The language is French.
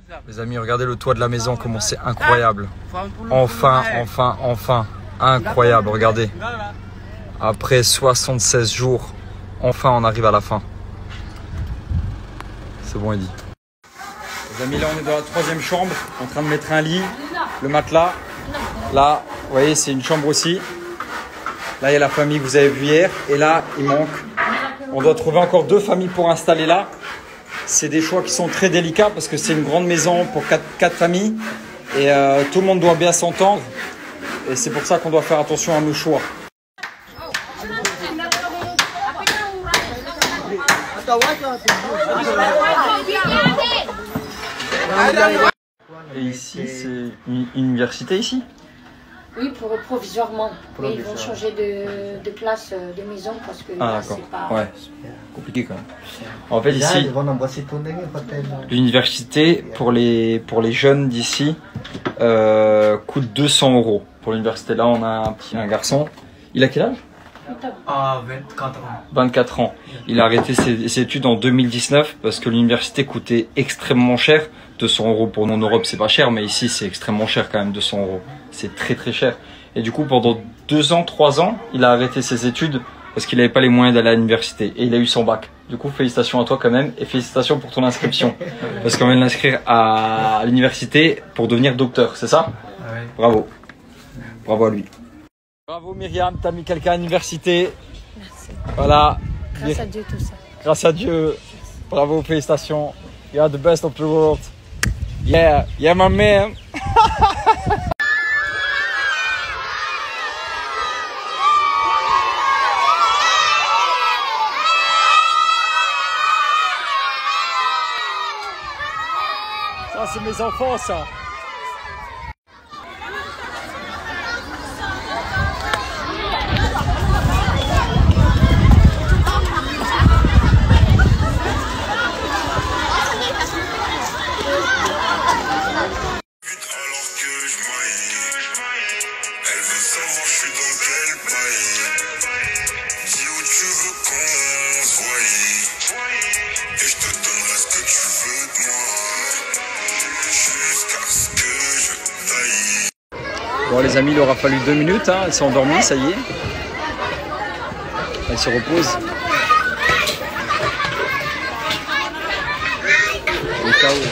Les amis, regardez le toit de la maison, comment c'est incroyable. Enfin, enfin, enfin. Incroyable, regardez. Après 76 jours, enfin on arrive à la fin. C'est bon, Eddy. Les amis, là on est dans la troisième chambre, en train de mettre un lit, le matelas. Là, vous voyez, c'est une chambre aussi. Là, il y a la famille que vous avez vue hier. Et là, il manque. On doit trouver encore 2 familles pour installer là. C'est des choix qui sont très délicats parce que c'est une grande maison pour 4 familles. Et tout le monde doit bien s'entendre. Et c'est pour ça qu'on doit faire attention à nos choix. Et ici, c'est une université ici? Oui, provisoirement. Mais ils vont changer de place de maison parce que là, c'est pas... Ouais, compliqué quand même. En fait, ici, l'université pour les jeunes d'ici coûte 200 € pour l'université. Là, on a un garçon. Il a quel âge? 24 ans. 24 ans. Il a arrêté ses études en 2019 parce que l'université coûtait extrêmement cher. 200 € pour nous en Europe, c'est pas cher, mais ici, c'est extrêmement cher quand même, 200 €. C'est très très cher. Et du coup, pendant 2 ans, 3 ans, il a arrêté ses études parce qu'il n'avait pas les moyens d'aller à l'université. Et il a eu son bac. Du coup, félicitations à toi quand même et félicitations pour ton inscription. Parce qu'on vient de l'inscrire à l'université pour devenir docteur, c'est ça? Oui. Bravo. Bravo à lui. Bravo Myriam, t'as mis quelqu'un à l'université. Merci. Voilà. Grâce à Dieu, tout ça. Grâce à Dieu. Bravo, félicitations. You are the best of the world. Yeah, yeah my man. Ça, c'est mes enfants, ça. Bon les amis, il aura fallu 2 minutes, hein. Elle s'est endormie, ça y est. Elle se repose. Au cas où.